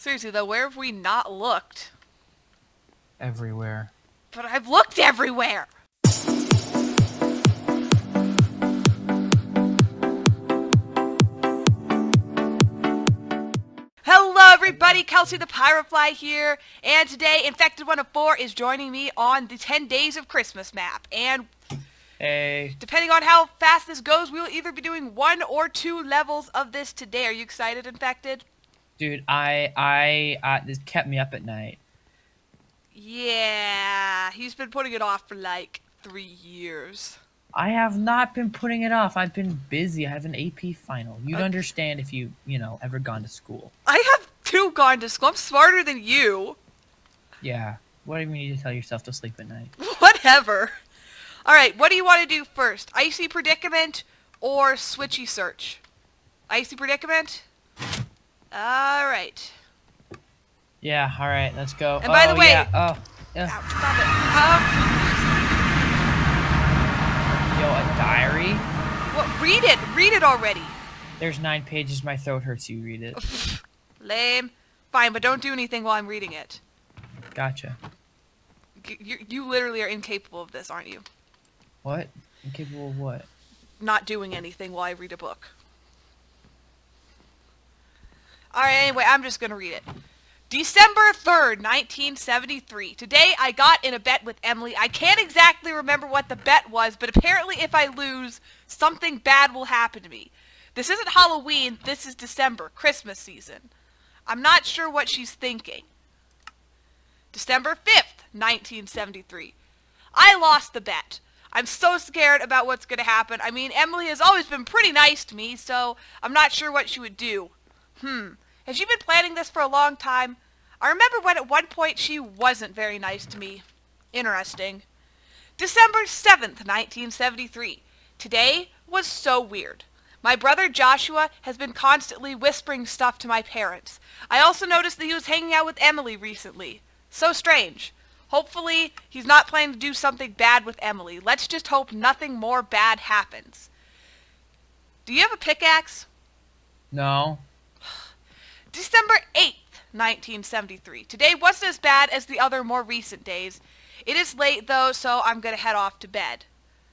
Seriously though, where have we not looked? Everywhere. But I've looked everywhere! Hello everybody, Kelsey the Pyrofly here, and today Infected104 is joining me on the 10 Days of Christmas map, and Hey. depending on how fast this goes, we will either be doing 1 or 2 levels of this today. Are you excited, Infected? Dude, this kept me up at night. Yeah, he's been putting it off for like 3 years. I have not been putting it off. I've been busy. I have an AP final. You'd understand if you ever gone to school. I have 2 gone to school. I'm smarter than you. Yeah. What do you need to tell yourself to sleep at night? Whatever. Alright, what do you want to do first? Icy Predicament or Switchy Search? Icy Predicament? Alright. Yeah, alright, let's go. And by the way... Yeah. Ow, stop it. Yo, a diary? What? Read it! Read it already! There's 9 pages. My throat hurts. You read it. Lame. Fine, but don't do anything while I'm reading it. Gotcha. You literally are incapable of this, aren't you? What? Incapable of what? Not doing anything while I read a book. Alright, anyway, I'm just gonna read it. December 3rd, 1973. Today I got in a bet with Emily. I can't exactly remember what the bet was, but apparently if I lose, something bad will happen to me. This isn't Halloween, this is December, Christmas season. I'm not sure what she's thinking. December 5th, 1973. I lost the bet. I'm so scared about what's going to happen. I mean, Emily has always been pretty nice to me, so I'm not sure what she would do. Has she been planning this for a long time? I remember when at one point she wasn't very nice to me. Interesting. December 7th, 1973. Today was so weird. My brother Joshua has been constantly whispering stuff to my parents. I also noticed that he was hanging out with Emily recently. So strange. Hopefully, he's not planning to do something bad with Emily. Let's just hope nothing more bad happens. Do you have a pickaxe? No. December 8th, 1973. Today wasn't as bad as the other more recent days. It is late, though, so I'm going to head off to bed.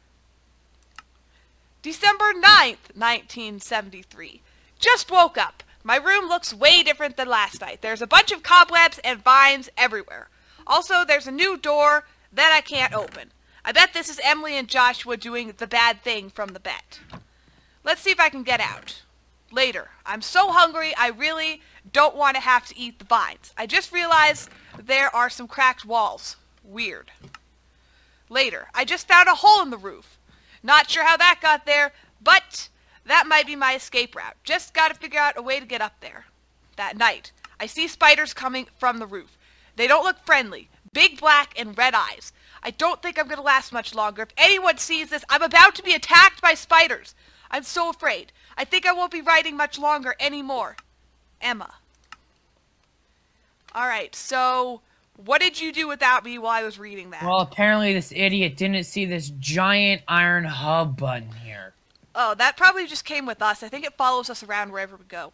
December 9th, 1973. Just woke up. My room looks way different than last night. There's a bunch of cobwebs and vines everywhere. Also, there's a new door that I can't open. I bet this is Emily and Joshua doing the bad thing from the bet. Let's see if I can get out. Later. I'm so hungry, I really don't want to have to eat the vines. I just realized there are some cracked walls. Weird. Later. I just found a hole in the roof. Not sure how that got there, but that might be my escape route. Just gotta figure out a way to get up there. That night, I see spiders coming from the roof. They don't look friendly. Big black and red eyes. I don't think I'm gonna last much longer. If anyone sees this, I'm about to be attacked by spiders. I'm so afraid. I think I won't be writing much longer anymore. Emma. Alright, so what did you do without me while I was reading that? Well, apparently this idiot didn't see this giant iron hub button here. Oh, that probably just came with us. I think it follows us around wherever we go.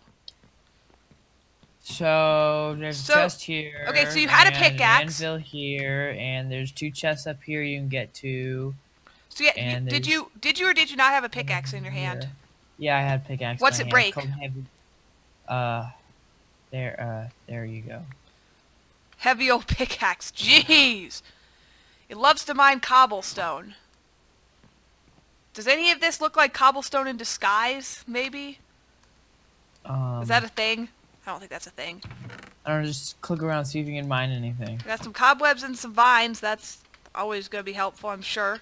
So there's chest here. Okay, so you had a pickaxe. An anvil here, and there's 2 chests up here you can get to. So yeah, did you or did you not have a pickaxe in your hand? Yeah, I had a pickaxe. What's it break? There you go. Heavy old pickaxe. Jeez. It loves to mine cobblestone. Does any of this look like cobblestone in disguise, maybe? Is that a thing? I don't think that's a thing. I don't know, just click around, see if you can mine anything. We got some cobwebs and some vines. That's always going to be helpful, I'm sure.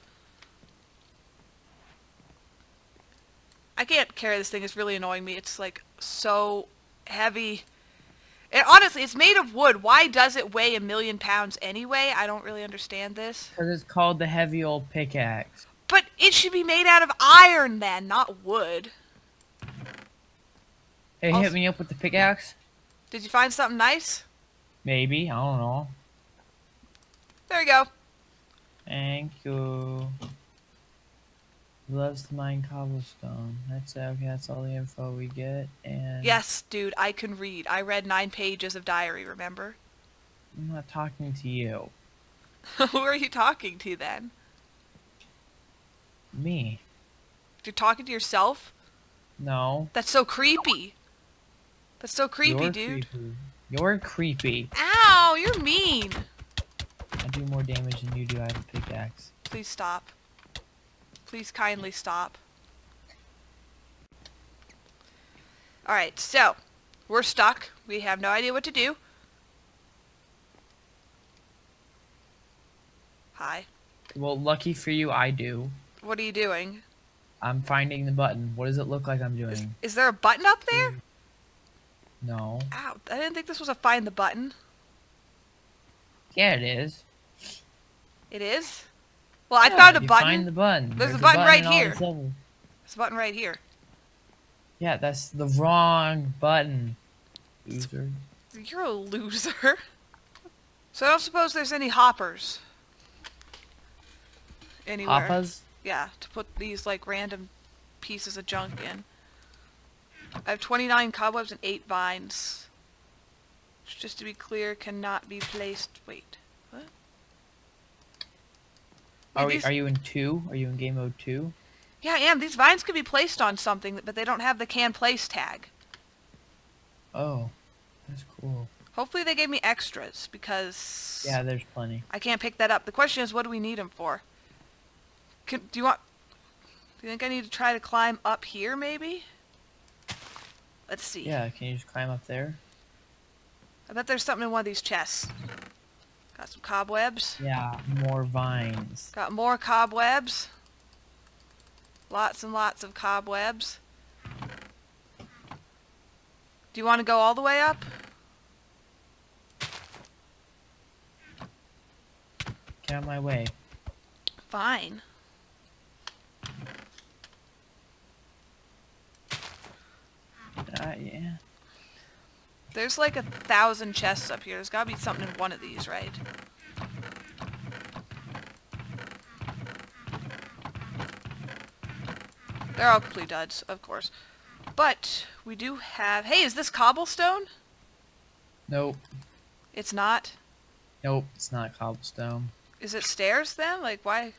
I can't carry this thing. It's really annoying me. It's like so heavy. And honestly, it's made of wood. Why does it weigh 1,000,000 pounds anyway? I don't really understand this. Because it's called the heavy old pickaxe. But it should be made out of iron then, not wood. Hey, Also, hit me up with the pickaxe? Did you find something nice? Maybe. I don't know. There you go. Thank you. Loves to mine cobblestone. That's okay. That's all the info we get. And Yes, dude, I can read. I read 9 pages of diary, remember? I'm not talking to you. Who are you talking to then? Me. You're talking to yourself? No. That's so creepy. That's so creepy, You're dude. Creepy. You're creepy. Ow, you're mean. I do more damage than you do. I have a pickaxe. Please stop. Please kindly stop. Alright, so, we're stuck. We have no idea what to do. Hi. Well, lucky for you, I do. What are you doing? I'm finding the button. What does it look like I'm doing? Is there a button up there? No. Ow, I didn't think this was a find the button. Yeah, it is. It is? Well, I Yeah, found a you button. Find the button. There's a button right in all here. these levels. There's a button right here. Yeah, that's the wrong button. Loser. You're a loser. So I don't suppose there's any hoppers. Anywhere. Appas? Yeah, to put these, like, random pieces of junk in. I have 29 cobwebs and 8 vines. Which, just to be clear, cannot be placed... Wait. What? Are you in 2? Are you in game mode 2? Yeah, I am. These vines could be placed on something, but they don't have the can place tag. Oh, that's cool. Hopefully they gave me extras, because... Yeah, there's plenty. I can't pick that up. The question is, what do we need them for? Do you think I need to try to climb up here, maybe? Let's see. Yeah, can you just climb up there? I bet there's something in one of these chests. Got some cobwebs. Yeah, more vines. Got more cobwebs. Lots and lots of cobwebs. Do you want to go all the way up? Get out of my way. Fine. Yeah. There's like 1,000 chests up here. There's gotta be something in one of these, right? They're all complete duds, of course. But, we do have... Hey, is this cobblestone? Nope. It's not? Nope, it's not cobblestone. Is it stairs then? Like, why?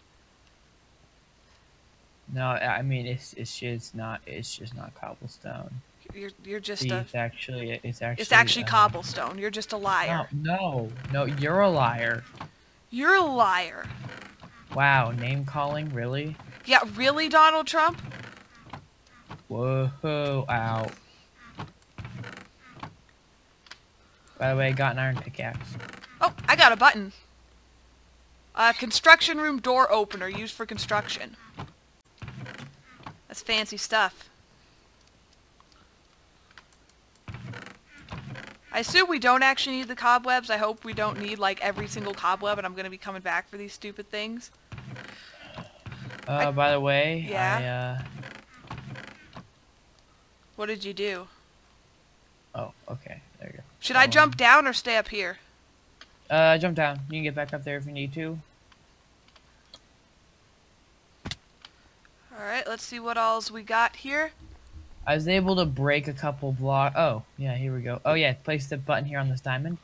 No, I mean it's just not cobblestone. You're just See, a... it's actually cobblestone. You're just a liar. No, you're a liar. You're a liar. Wow, name calling, really? Yeah, really, Donald Trump? Whoa, ow. By the way, I got an iron pickaxe. Oh, I got a button. Construction room door opener used for construction. That's fancy stuff. I assume we don't actually need the cobwebs. I hope we don't need, like, every single cobweb, and I'm going to be coming back for these stupid things. By the way, yeah? What did you do? Oh, okay. There you go. Should I jump down or stay up here? Jump down. You can get back up there if you need to. Alright, let's see what alls we got here. I was able to break a couple blocks. Oh, yeah, here we go. Oh, yeah, place the button here on this diamond.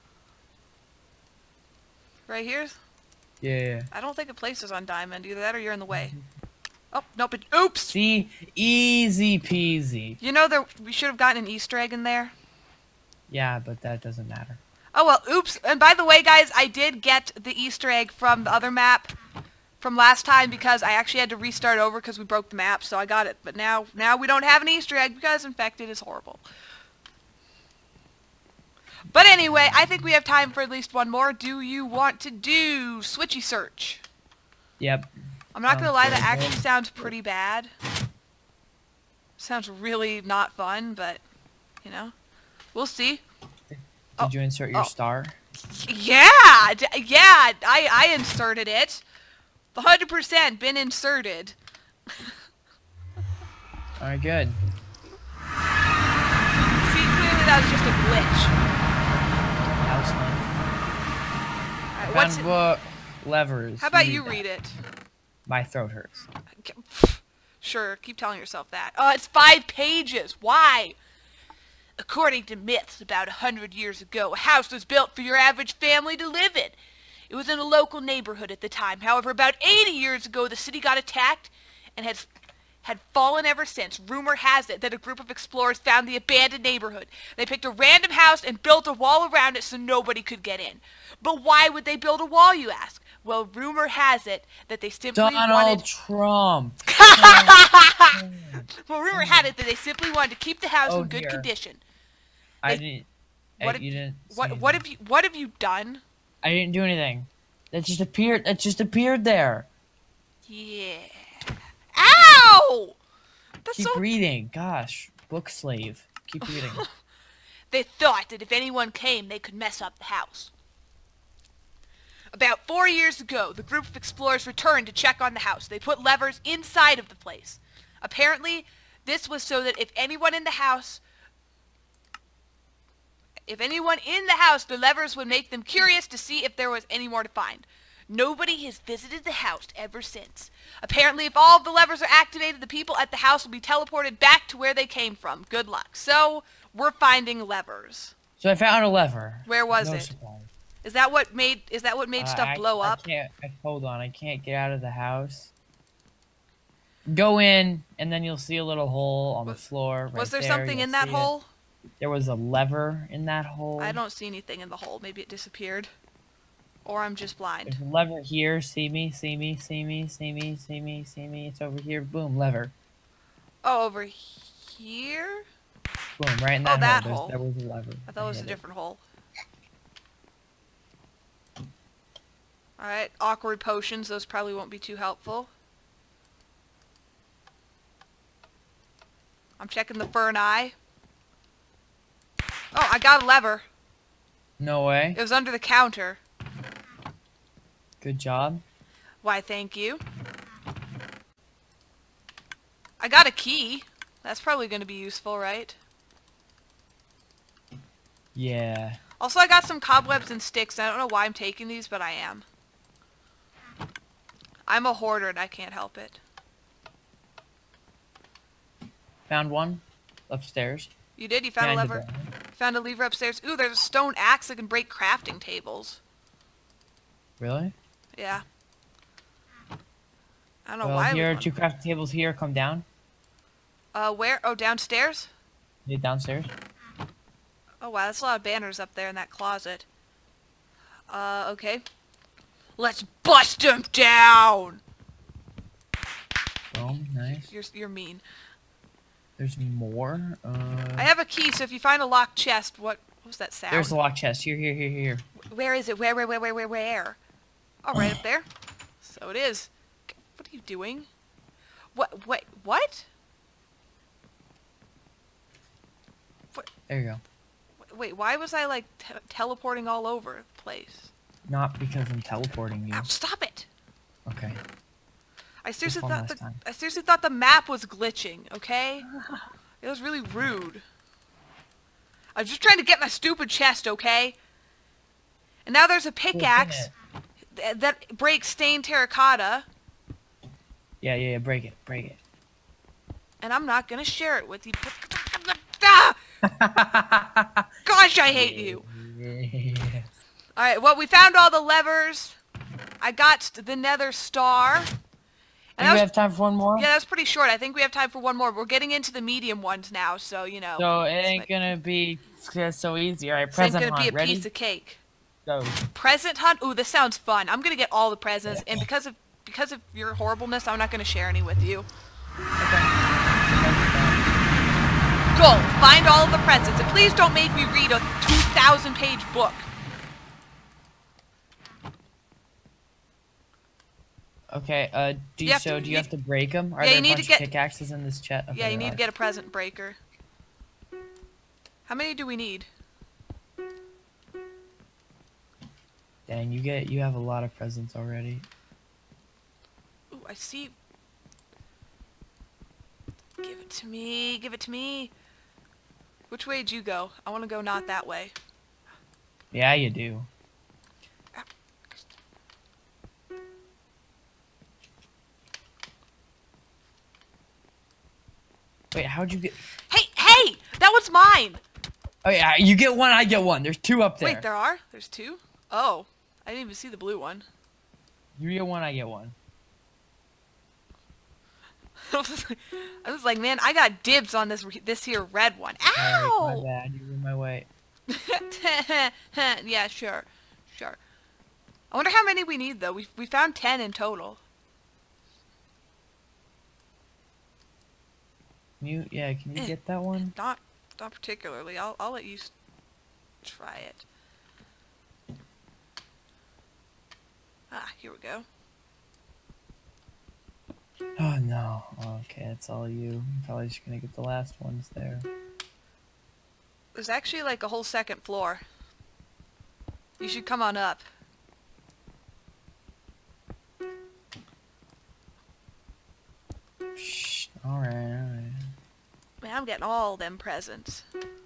Right here? Yeah. I don't think it places on diamond. Either that or you're in the way. Oh, nope. Oops! See? Easy peasy. You know, we should have gotten an Easter egg in there. Yeah, but that doesn't matter. Oh, well, oops. And by the way, guys, I did get the Easter egg from the other map from last time because I actually had to restart over because we broke the map, so I got it. But now we don't have an Easter egg because infected is horrible. But anyway, I think we have time for at least one more. Do you want to do Switchy Search? Yep. I'm not gonna lie, that actually sounds pretty bad. Sounds really not fun, but, you know, we'll see. Did you insert your star? Yeah, yeah, I inserted it. 100% been inserted. Alright, good. See, clearly that was just a glitch. That was fun. Alright, what's it? Book, levers. How about read you that. read it? My throat hurts. Sure, keep telling yourself that. Oh, it's 5 pages. Why? According to myths, about 100 years ago, a house was built for your average family to live in. It was in a local neighborhood at the time. However, about 80 years ago, the city got attacked and had fallen ever since. Rumor has it that a group of explorers found the abandoned neighborhood. They picked a random house and built a wall around it so nobody could get in. But why would they build a wall, you ask? Well, rumor has it that they simply Donald Trump. Well, rumor had it that they simply wanted to keep the house Oh, in good dear. condition. I didn't. You didn't. What have you done? I didn't do anything. That just appeared. That just appeared there. Yeah. Ow! That's Keep so... reading. Gosh, book slave. Keep reading. They thought that if anyone came, they could mess up the house. About 4 years ago, the group of explorers returned to check on the house. They put levers inside of the place. Apparently, this was so that if anyone in the house, the levers would make them curious to see if there was any more to find. Nobody has visited the house ever since. Apparently, if all of the levers are activated, the people at the house will be teleported back to where they came from. Good luck. So, we're finding levers. So I found a lever. Where was No it? surprise. Is that what made stuff blow up? Hold on, I can't get out of the house. Go in, and then you'll see a little hole on the floor. Right Was there there. something You'll in that see it. hole? There was a lever in that hole. I don't see anything in the hole. Maybe it disappeared. Or I'm just blind. There's a lever here. See me, see me, see me, see me, see me, see me. It's over here. Boom, lever. Oh, over here? Boom, right in that hole. There was a lever. I thought it was a different hole. Alright, awkward potions. Those probably won't be too helpful. I'm checking the fern eye. Oh, I got a lever. No way. It was under the counter. Good job. Why, thank you. I got a key. That's probably going to be useful, right? Yeah. Also, I got some cobwebs and sticks. I don't know why I'm taking these, but I am. I'm a hoarder and I can't help it. Found one upstairs. You did? You found a lever? Found a lever upstairs. Ooh, there's a stone axe that can break crafting tables. Really? Yeah. I don't know Well, why. here are 2 crafting tables here. Come down. Where? Oh, downstairs? Yeah, downstairs. Oh, wow, that's a lot of banners up there in that closet. Okay. Let's bust them down! Boom, nice. You're mean. There's more. I have a key, so if you find a locked chest, what was that sound? There's a locked chest. Here. Where is it? Where? Oh, right up there. So it is. What are you doing? What? Wait, what? There you go. Wait, why was I, like, teleporting all over the place? Not because I'm teleporting you. Ow, stop it! Okay. I seriously one thought last time. I seriously thought the map was glitching, okay? It was really rude. I was just trying to get my stupid chest, okay? And now there's a pickaxe that breaks stained terracotta. Yeah, break it. And I'm not gonna share it with you. Ah! Gosh, I hate you. Yes. Alright, well, we found all the levers. I got the nether star. And Do we have time for one more? Yeah, that was pretty short. I think we have time for one more. We're getting into the medium ones now, so, you know. So it ain't gonna be so easy. Alright, It's present gonna be hunt. a Ready? piece of cake. Go. Present hunt? Ooh, this sounds fun. I'm gonna get all the presents, and because of your horribleness, I'm not gonna share any with you. Go! Find all of the presents, and please don't make me read a 2,000-page book. Okay, do you have to break them? Are Yeah, there you a need bunch to get of pickaxes in this chest? Okay, yeah, you need to alright. get a present breaker. How many do we need? Dang, you have a lot of presents already. Ooh, I see. Give it to me. Give it to me. Which way did you go? I want to go not that way. Yeah, you do. Wait, how'd you get? Hey, hey! That one's mine! Oh yeah, you get one, I get one. There's two up there. Wait, there are? There's two? Oh. I didn't even see the blue one. You get one, I get one. I was like, man, I got dibs on this here red one. Ow! Alright, my bad. You ruined my way. Yeah, sure. Sure. I wonder how many we need, though. We found 10 in total. Can you get that one? Not particularly. I'll let you try it. Ah, here we go. Oh no. Okay, it's all you. I'm probably just gonna get the last ones there. There's actually like a whole second floor. You should come on up. Shh. Alright, alright. Man, I'm getting all them presents.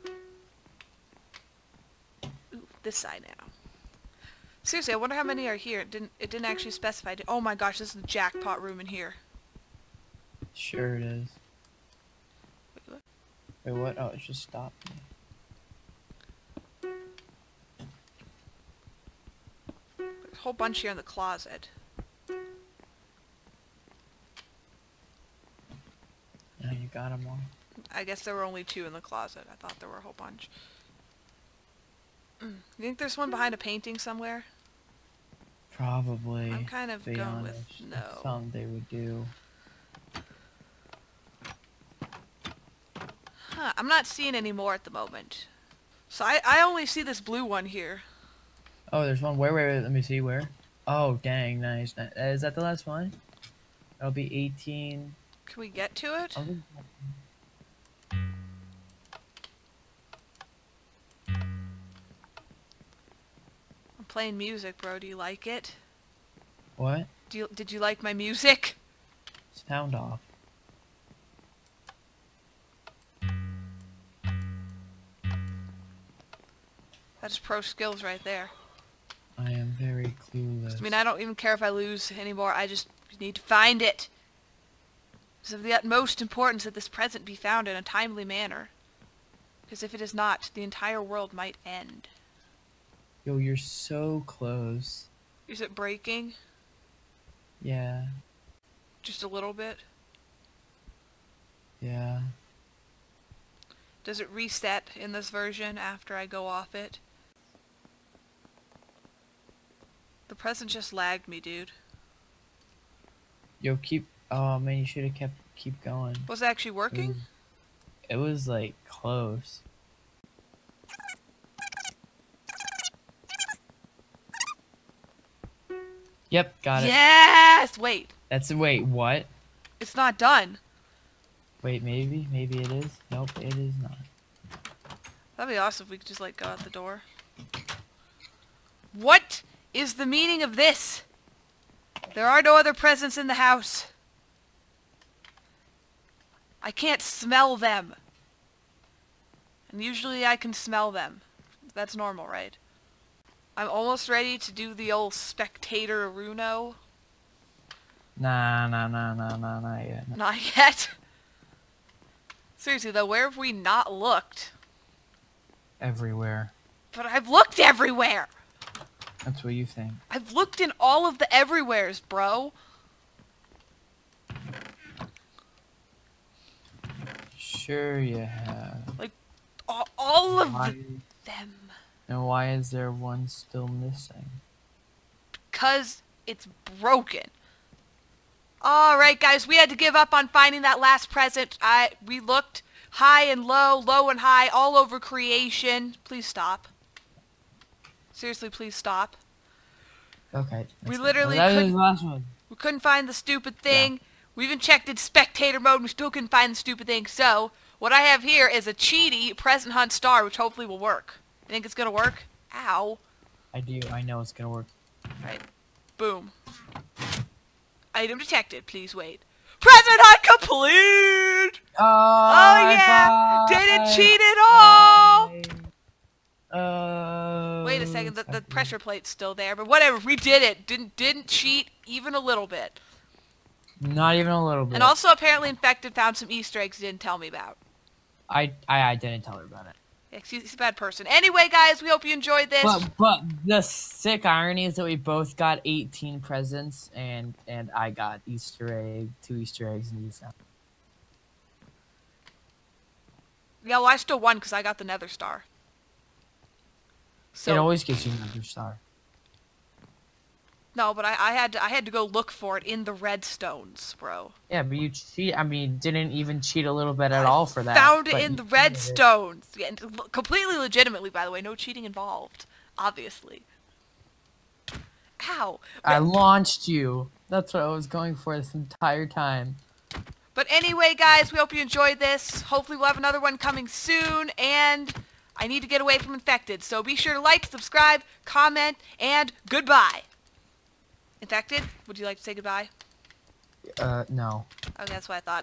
Ooh, this side now. Seriously, I wonder how many are here. It didn't actually specify. Oh my gosh, this is the jackpot room in here. Sure it is. Wait, what? Wait, what? Oh, it just stopped me. There's a whole bunch here in the closet. Yeah, you got them all. I guess there were only 2 in the closet. I thought there were a whole bunch. You think there's one behind a painting somewhere? Probably. I'm kind of going honest. with no. That's something they would do. Huh, I'm not seeing any more at the moment. So I only see this blue one here. Oh, there's one. Where? Let me see. Where? Oh, dang. Nice. Is that the last one? That'll be 18. Can we get to it? I'm playing music, bro. Do you like it? What? Did you like my music? Sound off. That's pro skills right there. I am very clueless. I mean, I don't even care if I lose anymore. I just need to find it. It's of the utmost importance that this present be found in a timely manner. Because if it is not, the entire world might end. Yo, you're so close. Is it breaking? Yeah. Just a little bit? Yeah. Does it reset in this version after I go off it? The present just lagged me, dude. Yo, keep. Oh man, you should have keep going. Was it actually working? It was like close. Yep, got it. Yes! Wait. Wait, what? It's not done. Wait, maybe it is. Nope, it is not. That'd be awesome if we could just, like, go out the door. What is the meaning of this? There are no other presents in the house. I can't smell them. And usually I can smell them. That's normal, right? I'm almost ready to do the old spectator Runo. Nah, not yet. Not yet. Seriously though, where have we not looked? Everywhere. But I've looked everywhere! That's what you think. I've looked in all of the everywheres, bro. Sure you have. Like, all of Why? them. And why is there one still missing? Because it's broken. Alright guys, we had to give up on finding that last present. We looked high and low, low and high, all over creation. Please stop. Seriously, please stop. Okay. We literally that was couldn't, the last one. we couldn't find the stupid thing. We even checked in spectator mode and we still couldn't find the stupid thing. So, what I have here is a cheaty present hunt star, which hopefully will work. You think it's gonna work? Ow. I do. I know it's gonna work. Right. Boom. Item detected. Please wait. Present hunt complete! Oh yeah! Didn't cheat at all! Wait a second, the pressure plate's still there, but whatever, we did it. Didn't cheat even a little bit. Not even a little bit. And also, apparently, Infected found some Easter eggs he didn't tell me about. I didn't tell her about it. Yeah, he's a bad person. Anyway, guys, we hope you enjoyed this. But the sick irony is that we both got 18 presents, and I got 2 Easter eggs in December. Yeah, well, I still won because I got the Nether Star. So It always gives you another star. no, but I had to go look for it in the redstones, bro. Yeah, but you cheat. I mean, didn't even cheat a little bit at all for that. Found it but in you the cheated. redstones. Yeah, and completely legitimately, by the way. No cheating involved, obviously. Ow. I launched you. That's what I was going for this entire time. But anyway, guys, we hope you enjoyed this. Hopefully we'll have another one coming soon, and I need to get away from Infected. So be sure to like, subscribe, comment, and goodbye. Infected, would you like to say goodbye? No. Okay, that's what I thought.